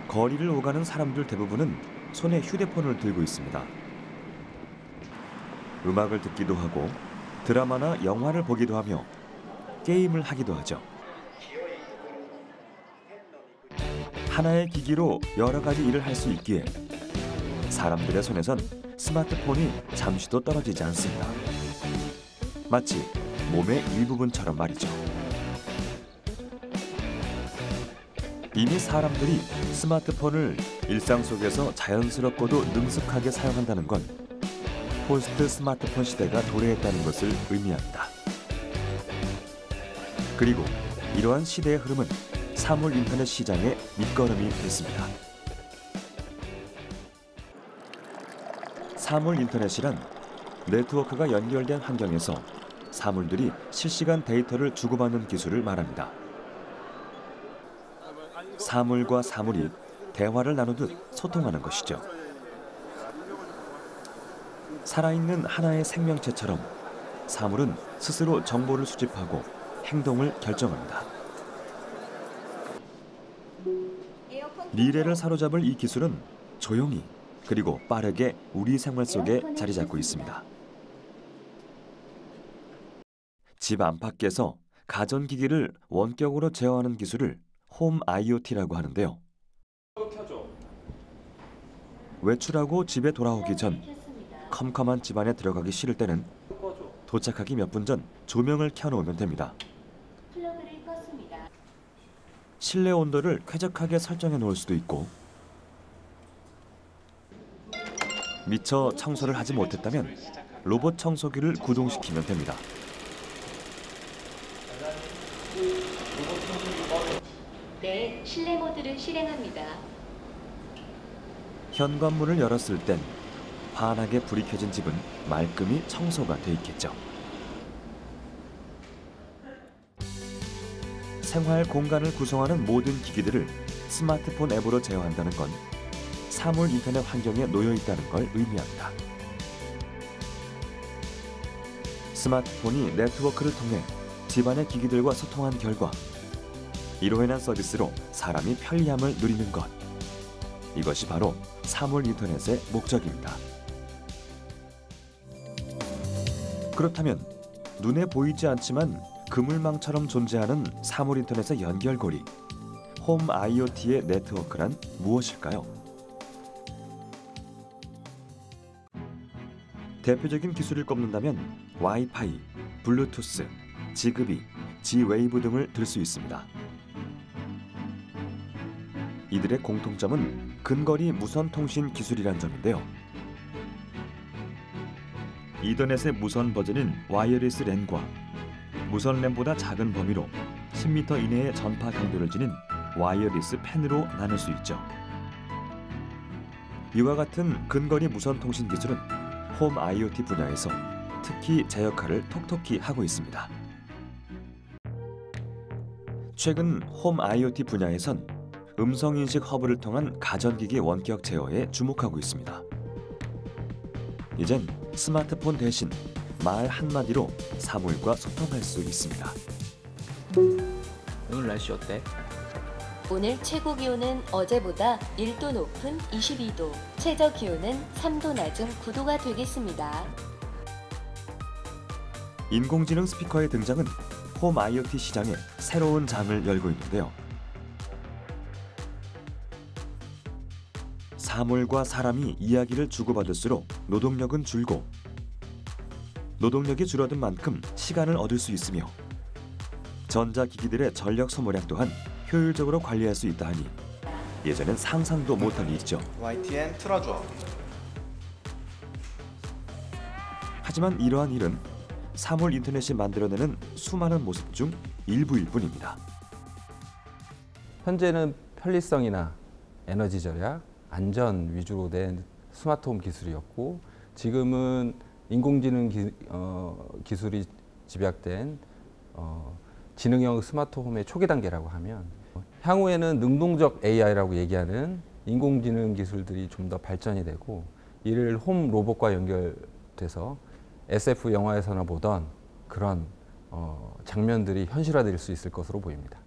거리를 오가는 사람들 대부분은 손에 휴대폰을 들고 있습니다. 음악을 듣기도 하고 드라마나 영화를 보기도 하며 게임을 하기도 하죠. 하나의 기기로 여러 가지 일을 할 수 있기에 사람들의 손에선 스마트폰이 잠시도 떨어지지 않습니다. 마치 몸의 일부분처럼 말이죠. 이미 사람들이 스마트폰을 일상 속에서 자연스럽고도 능숙하게 사용한다는 건 포스트 스마트폰 시대가 도래했다는 것을 의미합니다. 그리고 이러한 시대의 흐름은 사물 인터넷 시장의 밑거름이 됐습니다. 사물 인터넷이란 네트워크가 연결된 환경에서 사물들이 실시간 데이터를 주고받는 기술을 말합니다. 사물과 사물이 대화를 나누듯 소통하는 것이죠. 살아있는 하나의 생명체처럼 사물은 스스로 정보를 수집하고 행동을 결정합니다. 미래를 사로잡을 이 기술은 조용히 그리고 빠르게 우리 생활 속에 자리 잡고 있습니다. 집 안팎에서 가전기기를 원격으로 제어하는 기술을 홈 IoT라고 하는데요. 외출하고 집에 돌아오기 전 컴컴한 집안에 들어가기 싫을 때는 도착하기 몇 분 전 조명을 켜놓으면 됩니다. 실내 온도를 쾌적하게 설정해 놓을 수도 있고 미처 청소를 하지 못했다면 로봇 청소기를 구동시키면 됩니다. 네, 실내 모드를 실행합니다. 현관문을 열었을 땐 환하게 불이 켜진 집은 말끔히 청소가 돼 있겠죠. 생활 공간을 구성하는 모든 기기들을 스마트폰 앱으로 제어한다는 건 사물 인터넷 환경에 놓여 있다는 걸 의미합니다. 스마트폰이 네트워크를 통해 집안의 기기들과 소통한 결과 이로 인한 서비스로 사람이 편리함을 누리는 것. 이것이 바로 사물 인터넷의 목적입니다. 그렇다면 눈에 보이지 않지만 그물망처럼 존재하는 사물 인터넷의 연결고리, 홈 IoT의 네트워크란 무엇일까요? 대표적인 기술을 꼽는다면 와이파이, 블루투스, 지그비, 지웨이브 등을 들 수 있습니다. 이들의 공통점은 근거리 무선 통신 기술이란 점인데요. 이더넷의 무선 버전인 와이어리스 랜과 무선 랜보다 작은 범위로 10m 이내의 전파 강도를 지닌 와이어리스 팬으로 나눌 수 있죠. 이와 같은 근거리 무선 통신 기술은 홈 IoT 분야에서 특히 제 역할을 톡톡히 하고 있습니다. 최근 홈 IoT 분야에선 음성인식 허브를 통한 가전기기 원격 제어에 주목하고 있습니다. 이젠 스마트폰 대신 말 한마디로 사물과 소통할 수 있습니다. 오늘 날씨 어때? 오늘 최고 기온은 어제보다 1도 높은 22도, 최저 기온은 3도 낮은 9도가 되겠습니다. 인공지능 스피커의 등장은 홈 IoT 시장에 새로운 장을 열고 있는데요. 사물과 사람이 이야기를 주고받을수록 노동력은 줄고 노동력이 줄어든 만큼 시간을 얻을 수 있으며 전자기기들의 전력 소모량 또한 효율적으로 관리할 수 있다 하니 예전엔 상상도 못한 일이죠. YTN 틀어줘. 하지만 이러한 일은 사물 인터넷이 만들어내는 수많은 모습 중 일부일 뿐입니다. 현재는 편리성이나 에너지 절약, 안전 위주로 된 스마트홈 기술이었고 지금은 인공지능 기술이 집약된 지능형 스마트홈의 초기 단계라고 하면 향후에는 능동적 AI라고 얘기하는 인공지능 기술들이 좀 더 발전이 되고 이를 홈 로봇과 연결돼서 SF 영화에서나 보던 그런 장면들이 현실화될 수 있을 것으로 보입니다.